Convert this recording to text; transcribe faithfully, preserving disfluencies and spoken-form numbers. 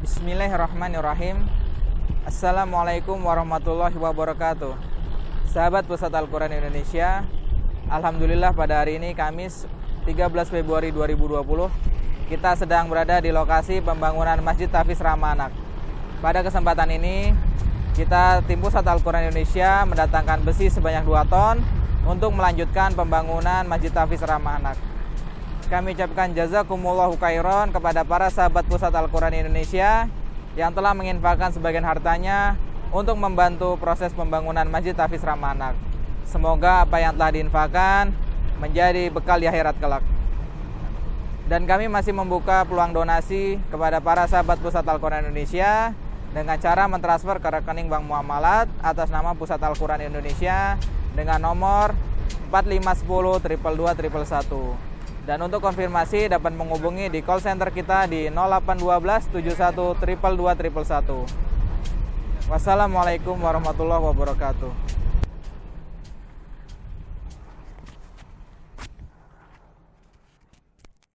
Bismillahirrahmanirrahim. Assalamualaikum warahmatullahi wabarakatuh. Sahabat Pusat Al-Quran Indonesia, alhamdulillah pada hari ini Kamis tiga belas Februari dua ribu dua puluh kita sedang berada di lokasi pembangunan Masjid Tahfiz Ramah Anak. Pada kesempatan ini kita tim Pusat Al-Quran Indonesia mendatangkan besi sebanyak dua ton untuk melanjutkan pembangunan Masjid Tahfiz Ramah Anak. Kami ucapkan jazakumullahu khairan kepada para sahabat Pusat Al-Quran Indonesia yang telah menginfakkan sebagian hartanya untuk membantu proses pembangunan Masjid Tahfiz Ramah Anak. Semoga apa yang telah diinfakkan menjadi bekal di akhirat kelak. Dan kami masih membuka peluang donasi kepada para sahabat Pusat Al-Quran Indonesia dengan cara mentransfer ke rekening Bank Muamalat atas nama Pusat Al-Quran Indonesia dengan nomor empat lima satu nol dua dua satu satu. Dan untuk konfirmasi dapat menghubungi di call center kita di nol delapan satu dua tujuh satu dua dua dua satu satu. Wassalamualaikum warahmatullahi wabarakatuh.